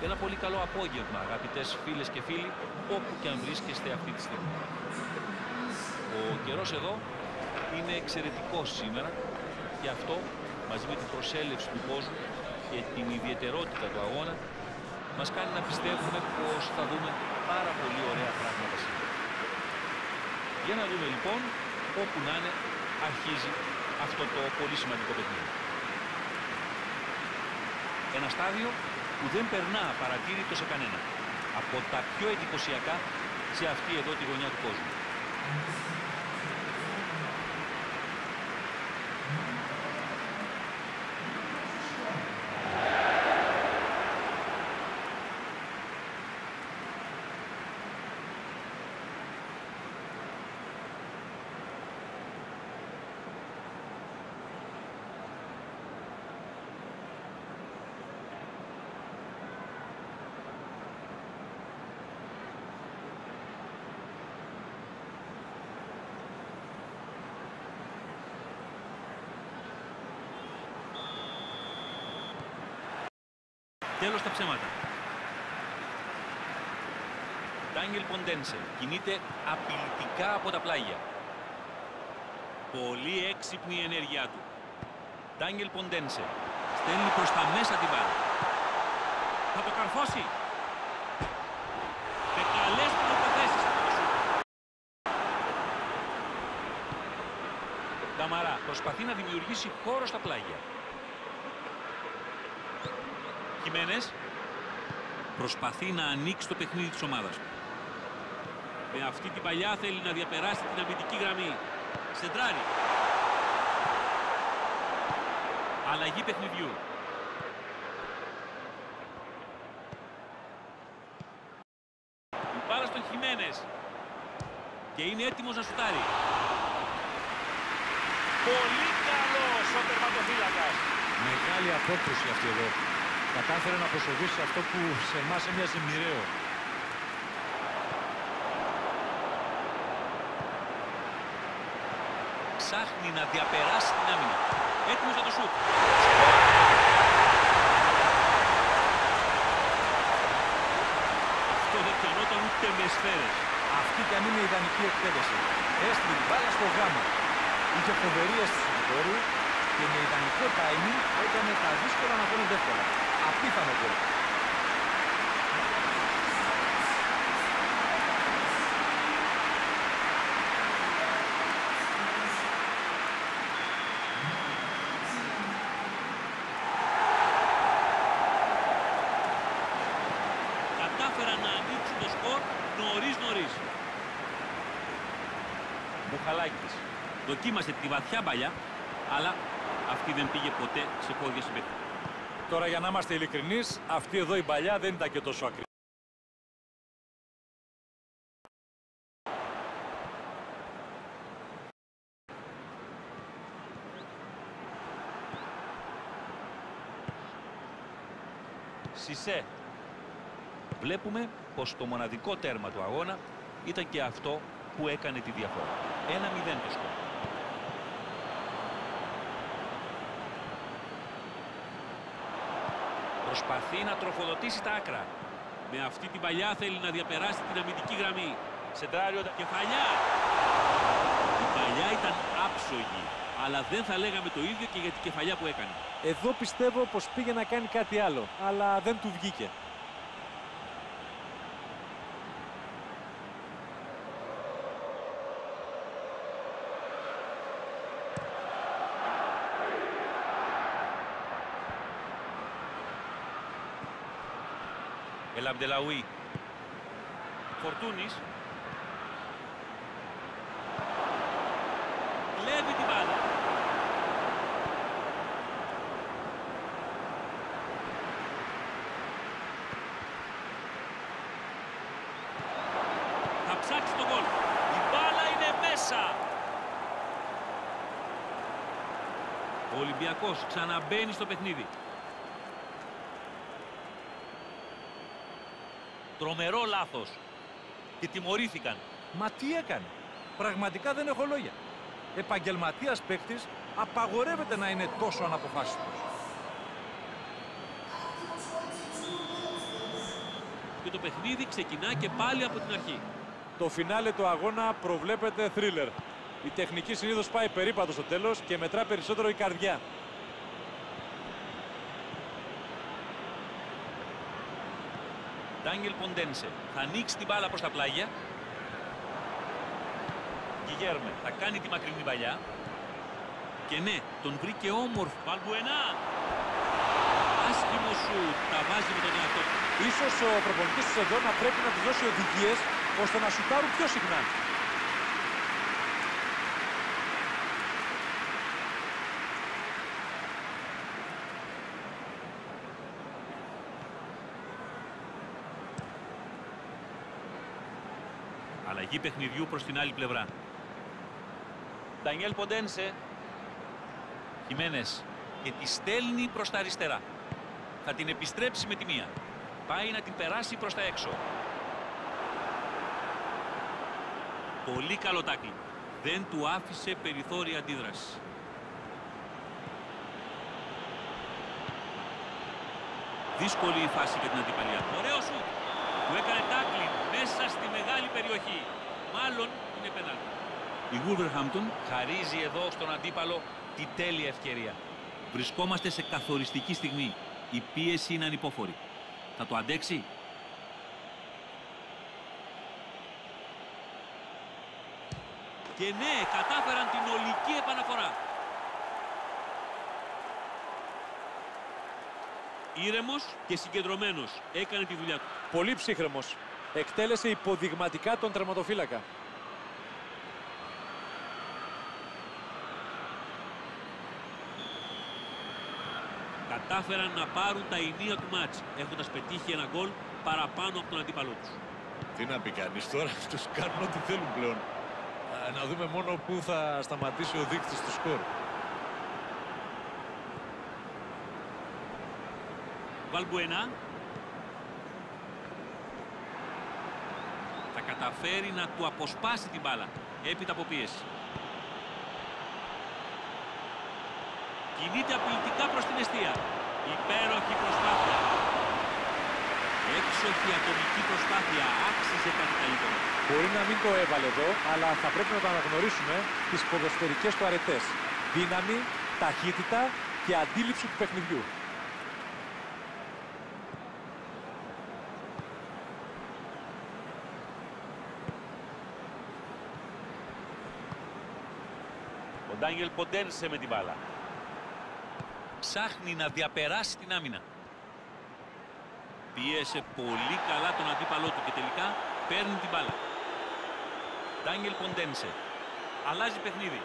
Ένα πολύ καλό απόγευμα, αγαπητές φίλες και φίλοι, όπου και αν βρίσκεστε αυτή τη στιγμή. Ο καιρός εδώ είναι εξαιρετικός σήμερα και αυτό, μαζί με την προσέλευση του κόσμου και την ιδιαιτερότητα του αγώνα, μας κάνει να πιστεύουμε πως θα δούμε πάρα πολύ ωραία πράγματα σήμερα. Για να δούμε λοιπόν, όπου να είναι, αρχίζει αυτό το πολύ σημαντικό παιχνίδι. Ένα στάδιο που δεν περνά απαρατήρητο σε κανένα. Από τα πιο εντυπωσιακά σε αυτή εδώ τη γωνιά του κόσμου. Τέλος τα ψέματα. Ντάνιελ Ποντένσε κινείται απειλητικά από τα πλάγια. Πολύ έξυπνη η ενέργειά του. Ντάνιελ Ποντένσε στέλνει προς τα μέσα την μπάλα. Θα το καρφώσει. Με καλές τοποθέσεις από το σούτ. Καμαρά προσπαθεί να δημιουργήσει χώρο στα πλάγια. Χιμένες προσπαθεί να ανοίξει το παιχνίδι της ομάδας του. Με αυτή την παλιά θέλει να διαπεράσει την αμυντική γραμμή. Σεντράρει. Αλλαγή παιχνιδιού. Η μπάλα στον Χιμένες. Και είναι έτοιμος να σουτάρει. Πολύ καλός ο τερματοφύλακας. Μεγάλη απόκρουση αυτή εδώ. Κατάφερε να προσοδίσει αυτό που σε εμάς έμοιαζε μοιραίο. Ψάχνει να διαπεράσει την άμυνα. Έτοιμος για το σουτ. Αυτό δεν πιανόταν ούτε με σφαίρες. Αυτή κι αν είναι ιδανική εκπαίδευση. Έστειλε την μπάλα στο γάμα. Είχε φοβερή αίσθηση του χώρου και με ιδανικό timing έκανε τα δύσκολα να γίνουν εύκολα. Απίθανο γκολ. Κατάφεραν να ανοίξουν το σκορ νωρίς. Μπουχαλάκης δοκίμασε τη βαθιά παλιά, αλλά αυτή δεν πήγε ποτέ σε πόδια συμπαίκτη. Τώρα για να είμαστε ειλικρινείς, αυτή εδώ η παλιά δεν ήταν και τόσο ακριβή. Σισέ. Βλέπουμε πως το μοναδικό τέρμα του αγώνα ήταν και αυτό που έκανε τη διαφορά. 1-0 το σκορ. Προσπαθεί να τροφοδοτήσει τα άκρα. Με αυτή την παλιά θέλει να διαπεράσει την αμυντική γραμμή. Σεντράριο, κεφαλιά. Η παλιά ήταν άψογη, αλλά δεν θα λέγαμε το ίδιο και για την κεφαλιά που έκανε. Εδώ πιστεύω πως πήγε να κάνει κάτι άλλο, αλλά δεν του βγήκε. Ελαμπτελαούι. Φορτούνης. Κλέβει την μπάλα. Θα ψάξει το γκολ. Η μπάλα είναι μέσα. Ο Ολυμπιακός ξαναμπαίνει στο παιχνίδι. Τρομερό λάθος. Και τιμωρήθηκαν. Μα τι έκανε. Πραγματικά δεν έχω λόγια. Επαγγελματίας παίκτης απαγορεύεται να είναι τόσο αναποφάσιστος. και το παιχνίδι ξεκινά και πάλι από την αρχή. Το φινάλε του αγώνα προβλέπεται θρίλερ. Η τεχνική συνήθως πάει περίπατο στο τέλος και μετρά περισσότερο η καρδιά. Ντάνιελ Ποντένσε θα ανοίξει την μπάλα προς τα πλάγια. Γιγέρμε θα κάνει τη μακρινή παλιά. Και ναι, τον βρήκε όμορφο. Βαλμπουενά! Άσχημο σου, τα βάζει με τον εαυτό του. Ίσως ο προπονητής της εδώ να πρέπει να του δώσει οδηγίες ώστε να σουτάρουν πιο συχνά. Αλλαγή παιχνιδιού προς την άλλη πλευρά. Ντανιέλ Ποντένσε. Χιμένες και τη στέλνει προς τα αριστερά. Θα την επιστρέψει με τη μία. Πάει να την περάσει προς τα έξω. Πολύ καλό τάκλι. Δεν του άφησε περιθώρια αντίδραση. Δύσκολη η φάση για την αντιπαλία. Ωραίο σου. Του έκανε τάκλι μέσα στη μεγάλη περιοχή. Μάλλον είναι πέναλτι. Η Wolverhampton Χαρίζει εδώ στον αντίπαλο τη τέλεια ευκαιρία. βρισκόμαστε σε καθοριστική στιγμή. Η πίεση είναι ανυπόφορη. Θα το αντέξει? Και ναι, κατάφεραν την ολική επαναφορά. Ήρεμος και συγκεντρωμένος. Έκανε τη δουλειά του. Πολύ ψύχρεμος. Εκτέλεσε υποδειγματικά τον τερματοφύλακα. Κατάφεραν να πάρουν τα ηνία του μάτς, έχοντας πετύχει ένα γκολ παραπάνω από τον αντίπαλό τους. Τι να πει κανείς τώρα, τους κάνουν ό,τι θέλουν πλέον. Να δούμε μόνο πού θα σταματήσει ο δείκτης του σκορ. Βαλμπουενά θα καταφέρει να του αποσπάσει την μπάλα έπειτα από πίεση. Κινείται απειλητικά προς την εστία. Υπέροχη προσπάθεια. Έξοχη ατομική προσπάθεια. Άξιζε κάτι καλύτερο. Μπορεί να μην το έβαλε εδώ, αλλά θα πρέπει να το αναγνωρίσουμε τις ποδοσφαιρικές του αρετές. Δύναμη, ταχύτητα και αντίληψη του παιχνιδιού. Ο Ντάνιελ Ποντένσε με την μπάλα. Ψάχνει να διαπεράσει την άμυνα. Πίεσε πολύ καλά τον αντίπαλό του και τελικά παίρνει την μπάλα. Ντάνιελ Ποντένσε. Αλλάζει παιχνίδι.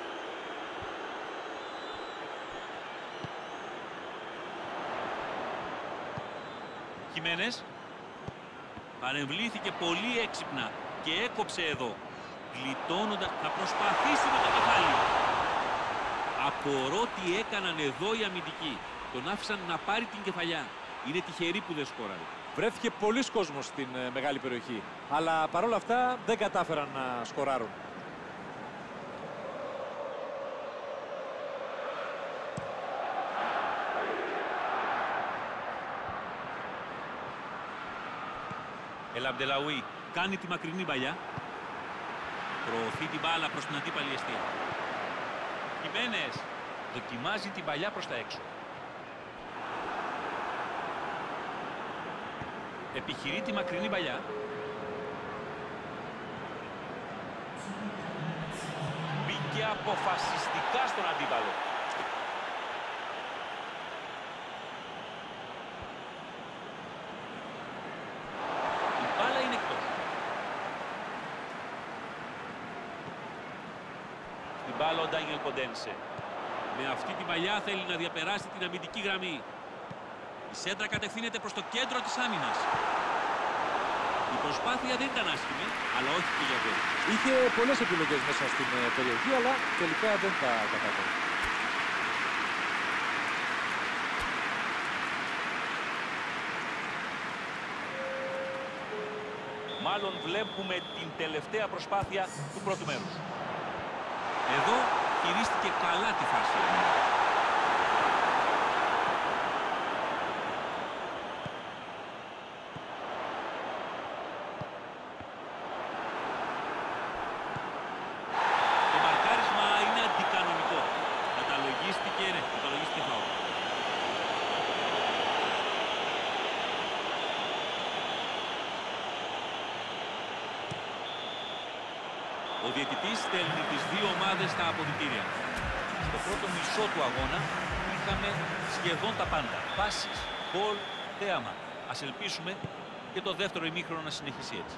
Χιμένες. Παρεμβλήθηκε πολύ έξυπνα και έκοψε εδώ. Γλιτώνοντας, θα προσπαθήσει με το κεφάλι. Απορώ τι έκαναν εδώ οι αμυντικοί. Τον άφησαν να πάρει την κεφαλιά. Είναι τυχεροί που δεν σκόραρε. Βρέθηκε πολλής κόσμος στην μεγάλη περιοχή, αλλά παρόλα αυτά δεν κατάφεραν να σκοράρουν. Ελαμπτελαουί. Κάνει τη μακρινή παλιά. Προωθεί την μπάλα προς την αντίπαλη εστία. Χιμένες. Δοκιμάζει την παλιά προς τα έξω. Επιχειρεί τη μακρινή παλιά. Μπήκε αποφασιστικά στον αντίπαλο. Η μπάλα είναι εκτός. Στην μπάλα ο Ντάνιελ Ποντένσε. Με αυτή την παλιά θέλει να διαπεράσει την αμυντική γραμμή. Η σέντρα κατευθύνεται προς το κέντρο της άμυνας. Η προσπάθεια δεν ήταν άσχημη, αλλά όχι και για γκολ. Είχε πολλές επιλογές μέσα στην περιοχή, αλλά τελικά δεν τα κατάφερε. Μάλλον βλέπουμε την τελευταία προσπάθεια του πρώτου μέρους. Εδώ χειρίστηκε καλά τη φάση. Ο διαιτητής στέλνει τις δύο ομάδες στα αποδυτήρια. Στο πρώτο μισό του αγώνα είχαμε σχεδόν τα πάντα. Πάσεις, γκολ, θέαμα. Ας ελπίσουμε και το δεύτερο ημίχρονο να συνεχίσει έτσι.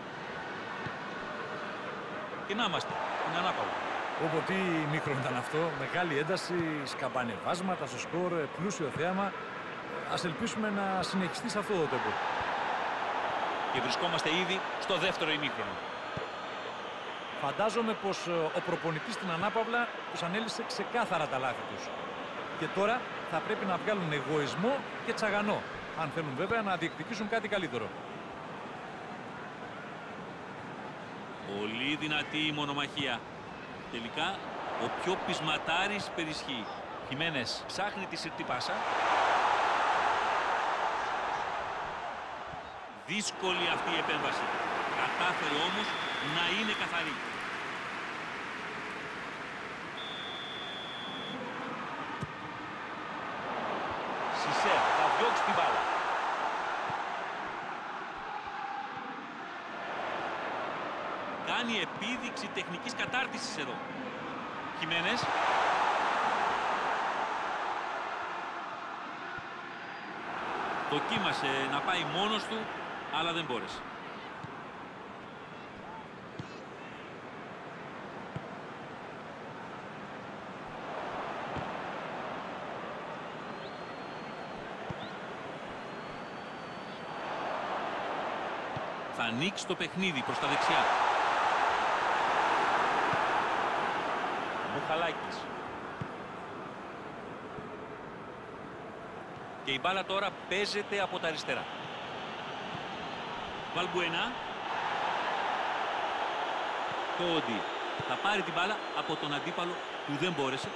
Και να είμαστε, είναι ανάπαυλο. Όπω τι ημίχρονο ήταν αυτό, μεγάλη ένταση, σκαμπανεβάσματα στο σκορ, πλούσιο θέαμα. Ας ελπίσουμε να συνεχιστεί σε αυτό το τέμπο. Και βρισκόμαστε ήδη στο δεύτερο ημίχρονο. Φαντάζομαι πως ο προπονητής στην ανάπαυλα τους ανέλυσε ξεκάθαρα τα λάθη τους. Και τώρα θα πρέπει να βγάλουν εγωισμό και τσαγανό, αν θέλουν βέβαια να διεκδικήσουν κάτι καλύτερο. Πολύ δυνατή η μονομαχία. Τελικά, ο πιο πεισματάρης περισχύει. Χιμένες ψάχνει τη συρτή πάσα. Δύσκολη αυτή η επέμβαση. Κατάφερε όμως να είναι καθαρή. Σισέ θα διώξει την μπάλα. Κάνει επίδειξη τεχνικής κατάρτισης εδώ. Χιμένες. Δοκίμασε να πάει μόνος του, αλλά δεν μπόρεσε. Θα ανοίξει το παιχνίδι προς τα δεξιά. Μπουχαλάκης. Και η μπάλα τώρα παίζεται από τα αριστερά. Βαλμπουενά. Κόντι θα πάρει την μπάλα από τον αντίπαλο που δεν μπόρεσε.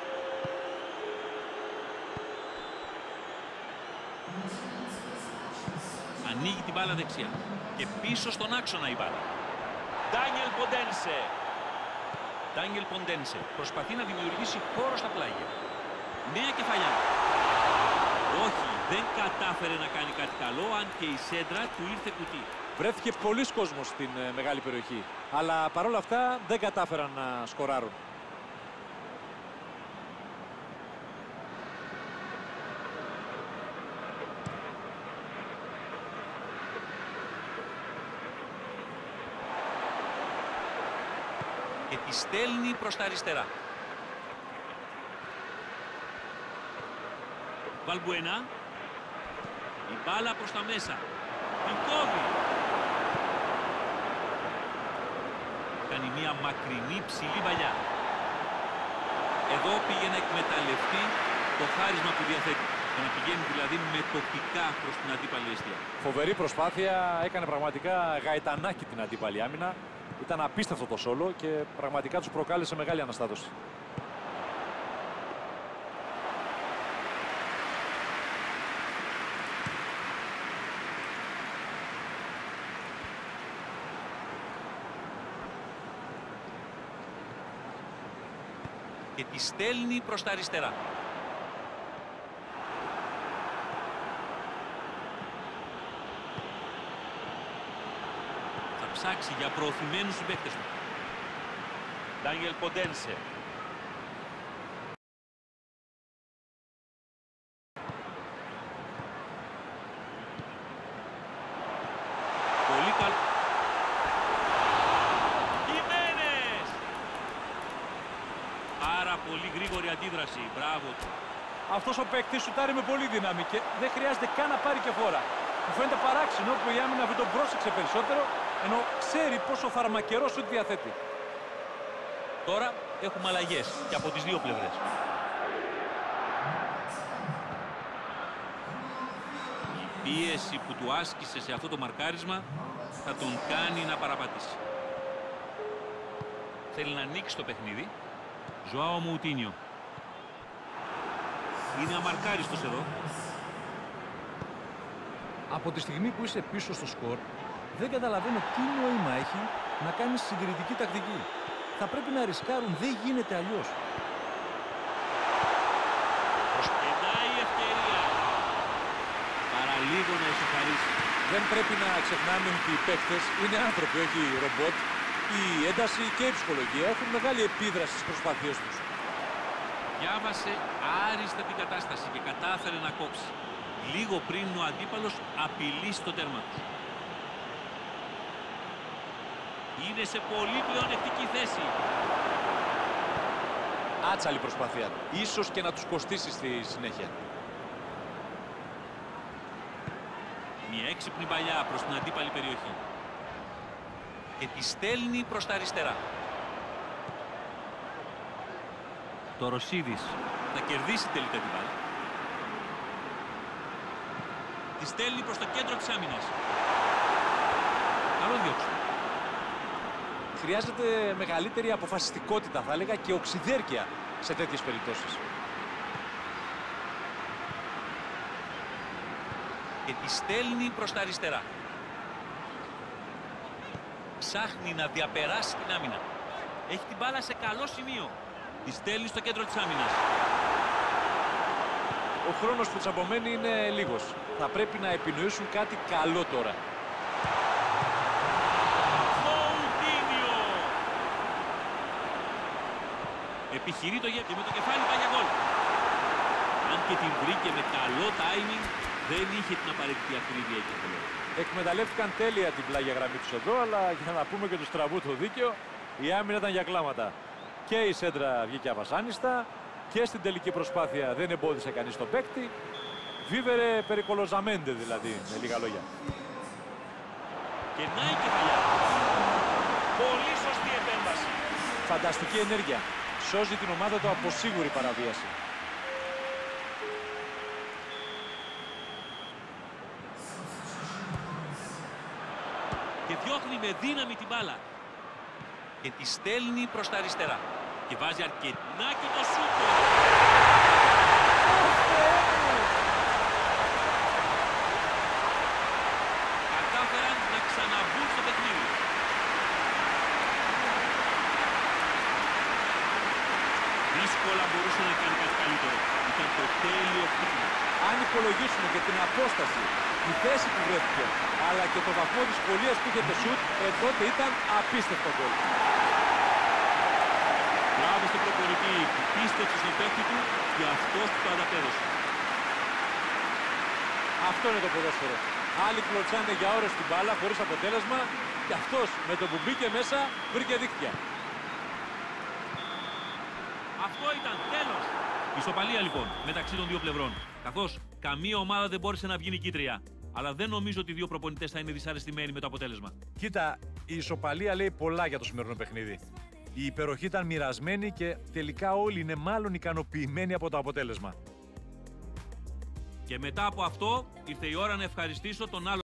Ανοίγει την μπάλα δεξιά. Και πίσω στον άξονα η μπάλα. Ντάνιελ Ποντένσε. Ντάνιελ Ποντένσε προσπαθεί να δημιουργήσει χώρο στα πλάγια. Νέα κεφαλιά. Όχι, δεν κατάφερε να κάνει κάτι καλό, αν και η σέντρα του ήρθε κουτί. Βρέθηκε πολλής κόσμος στην μεγάλη περιοχή, αλλά παρόλα αυτά δεν κατάφεραν να σκοράρουν. Και τη στέλνει προς τα αριστερά. Βαλμπουενά. Η μπάλα προς τα μέσα. Την κόβει. Κάνει μια μακρινή ψηλή παλιά. Εδώ πήγε να εκμεταλλευτεί το χάρισμα που διαθέτει. Για να πηγαίνει δηλαδή με τοπικά προς την αντίπαλη αιστεία. Φοβερή προσπάθεια, έκανε πραγματικά γαϊτανάκι την αντίπαλη άμυνα. Ήταν απίστευτο το σόλο και πραγματικά τους προκάλεσε μεγάλη αναστάτωση. Και τη στέλνει προς τα αριστερά. Θα ψάξει για προωθημένους συμπαίκτες του. Ντάνιελ Ποντένσε. Πολύ καλό. Χιμένες! Πάρα πολύ γρήγορη αντίδραση. Μπράβο του. Αυτός ο παίκτης σουτάρει με πολύ δύναμη και δεν χρειάζεται καν να πάρει και φόρα. Μου φαίνεται παράξενο που η άμυνα δεν τον πρόσεξε περισσότερο, ενώ ξέρει πόσο φαρμακερό σουτ διαθέτει. Τώρα έχουμε αλλαγές και από τις δύο πλευρές. Η πίεση που του άσκησε σε αυτό το μαρκάρισμα θα τον κάνει να παραπατήσει. Θέλει να ανοίξει το παιχνίδι. Ζωάο Μουτίνιο. Είναι αμαρκάριστος εδώ. Από τη στιγμή που είσαι πίσω στο σκορ, δεν καταλαβαίνω τι νόημα έχει να κάνεις συντηρητική τακτική. Θα πρέπει να ρισκάρουν, δεν γίνεται αλλιώς. Προσπεντάει η ευκαιρία. Παραλίγο να ισοφαρίσει. Δεν πρέπει να ξεχνάμε ότι οι παίκτες είναι άνθρωποι, όχι ρομπότ, Η ένταση και η ψυχολογία έχουν μεγάλη επίδραση στις προσπάθειές τους. Διάβασε άριστα την κατάσταση και κατάφερε να κόψει. Λίγο πριν ο αντίπαλος απειλήσει το τέρμα του. Είναι σε πολύ πλεονεκτική θέση. Άτσαλη προσπάθεια. Ίσως και να τους κοστίσει στη συνέχεια. Μια έξυπνη παλιά προς την αντίπαλη περιοχή. Και τη στέλνει προς τα αριστερά. Το Ρωσίδης Θα κερδίσει τελικά την μπάλα. Τη στέλνει προς το κέντρο της άμυνας. καλό διώξιμο. Χρειάζεται μεγαλύτερη αποφασιστικότητα, θα έλεγα, και οξυδέρκεια σε τέτοιες περιπτώσεις. Και τη στέλνει προς τα αριστερά. Ψάχνει να διαπεράσει την άμυνα. Έχει την μπάλα σε καλό σημείο. Τη στέλνει στο κέντρο της άμυνας. Ο χρόνος που τους απομένει είναι λίγος. Θα πρέπει να επινοήσουν κάτι καλό τώρα. Κολτίνιο! Επιχειρεί το γέπι με το κεφάλι, πάει για γκολ. Αν και την βρήκε με καλό timing, δεν είχε την απαραίτητη ακρίβεια και αυτό. Εκμεταλλεύτηκαν τέλεια την πλάγια γραμμή τους εδώ, αλλά για να πούμε και του στραβού το δίκαιο, η άμυνα ήταν για κλάματα. Και η σέντρα βγήκε αβασάνιστα και στην τελική προσπάθεια δεν εμπόδισε κανείς τον παίκτη. Βίβερε περικολοζαμέντε δηλαδή, με λίγα λόγια. Και να η κεφαλιά. Πολύ σωστή επέμβαση. Φανταστική ενέργεια. Σώζει την ομάδα του από σίγουρη παραβίαση. Και διώχνει με δύναμη την μπάλα. Και τη στέλνει προς τα αριστερά. Και βάζει αρκετνάκι το σούτο. Κατάφεραν να ξαναμπούν στο παιχνίδι. Δύσκολα μπορούσε να κάνει κάτι καλύτερο. Ήταν το τέλειο χτύπημα. Αν υπολογίσουμε και την απόσταση, τη θέση που βρέθηκε, αλλά και το βαθμό δυσκολίας που είχε το σουτ, τότε ήταν απίστευτο γκολ. Μπράβο στον προπονητή που πίστεψε στον παίκτη του και αυτός του το ανταπέδωσε. Αυτό είναι το ποδόσφαιρο. Άλλοι κλωτσάνε για ώρες την μπάλα χωρίς αποτέλεσμα και αυτός με το που μπήκε μέσα βρήκε δίκτυα. Αυτό ήταν τέλος. Ισοπαλία λοιπόν μεταξύ των δύο πλευρών. Καθώς καμία ομάδα δεν μπόρεσε να βγει νικήτρια. Αλλά δεν νομίζω ότι οι δύο προπονητές θα είναι δυσαρεστημένοι με το αποτέλεσμα. Κοίτα, η ισοπαλία λέει πολλά για το σημερινό παιχνίδι. Η υπεροχή ήταν μοιρασμένη και τελικά όλοι είναι μάλλον ικανοποιημένοι από το αποτέλεσμα. Και μετά από αυτό ήρθε η ώρα να ευχαριστήσω τον άλλο